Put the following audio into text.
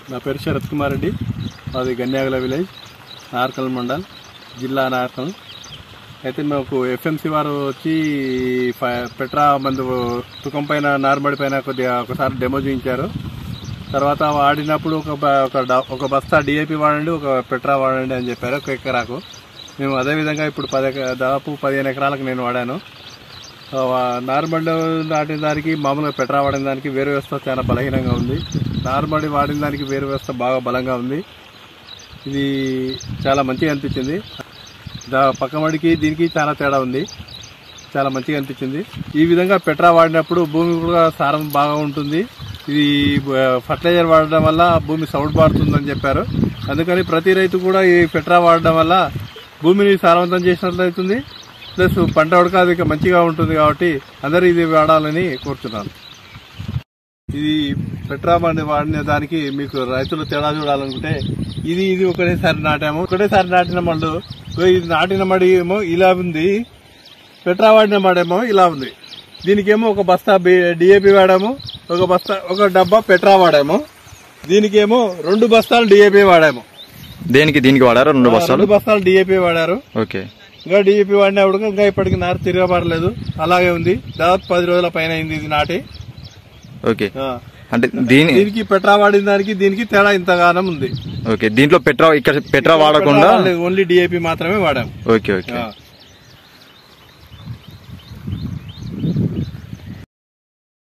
నా పేరు శరత్ కుమార్ రెడ్డి, అది గన్యాగల విలేజ్, నార్కల్ మండల్, జిల్లా నార్కల్. అయితే మాకు ఎఫ్ఎంసీ వారు వచ్చి పెట్రా మందు తుకం పైన నార్మడి పైన కొద్దిగా ఒకసారి డెమో చూపించారు. తర్వాత వాడినప్పుడు ఒక బస్తా డిఏపి వాడండి, ఒక పెట్రా వాడండి అని చెప్పారు ఒక ఎకరాకు. మేము అదేవిధంగా ఇప్పుడు దాదాపు 15 ఎకరాలకు నేను వాడాను. నార్మల్ నాటిన దానికి మామూలుగా పెట్రా వాడిన దానికి వేరు వ్యవస్థ చాలా బలహీనంగా ఉంది. నార్మల్ వాడిన దానికి వేరు వ్యవస్థ బాగా బలంగా ఉంది. ఇది చాలా మంచిగా అనిపించింది. పక్కమడికి దీనికి చాలా తేడా ఉంది, చాలా మంచిగా అనిపించింది. ఈ విధంగా పెట్రా వాడినప్పుడు భూమి కూడా సారం బాగా ఉంటుంది. ఇది ఫర్టిలైజర్ వాడడం వల్ల భూమి సౌడ్ బారుతుందని చెప్పారు. అందుకని ప్రతి రైతు కూడా ఈ పెట్రా వాడడం వల్ల భూమిని సారవంతం చేసినట్లు అవుతుంది, ప్లస్ పంట ఉడక మంచిగా ఉంటుంది. కాబట్టి అందరూ ఇది వాడాలని కోరుతున్నాను. ఇది పెట్రా వాడిన దానికి మీకు రైతులు తేడా చూడాలనుకుంటే ఇది ఒకటేసారి నాటాము. ఒకటేసారి నాటిన మళ్ళు ఇది నాటిన మడి ఏమో ఇలా ఉంది, పెట్రా వాడిన మడేమో ఇలా ఉంది. దీనికేమో ఒక బస్తా డిఏపి వాడాము, ఒక డబ్బా పెట్రా వాడాము. దీనికేమో 2 బస్తాలు డిఏపి వాడాము. దీనికి వాడారు 2 బస్తాలు డిఏపి వాడారు. ఓకే. ఇంకా డిఏపి వాడినప్పుడు ఇంకా ఇప్పటికి నారు తిరగబడలేదు, అలాగే ఉంది. దాదాపు 10 రోజుల పైన అయింది ఇది నాటి. ఓకే. అంటే దీనికి పెట్రా వాడిన దానికి దీనికి తేడా ఇంతగానం ఉంది. ఓకే. దీంట్లో పెట్రా వాడకుండా ఓన్లీ డిఏపి మాత్రమే వాడాము. ఓకే.